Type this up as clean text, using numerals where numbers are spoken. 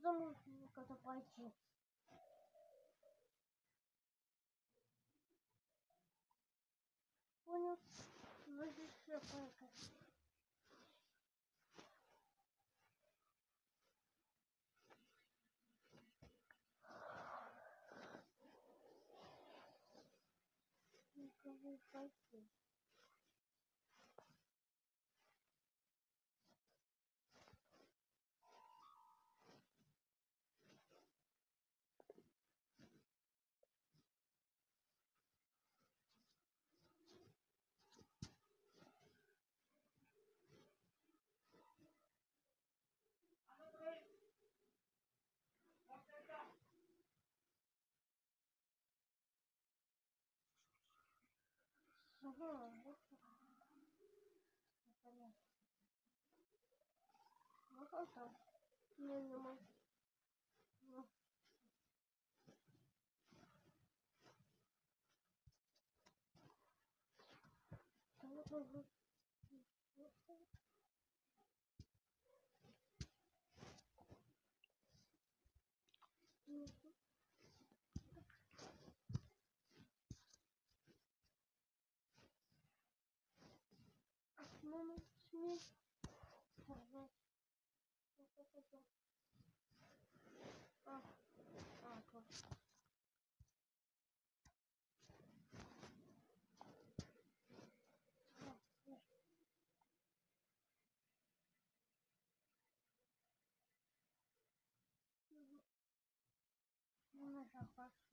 замуж когда пойти. Понял? Нужно все поехать. Никого пойти. Ага, вот понятно. Вот он там. Не могу. Ну, там вот могу. Мама, смей. Ага. Класс. Ну, нажал,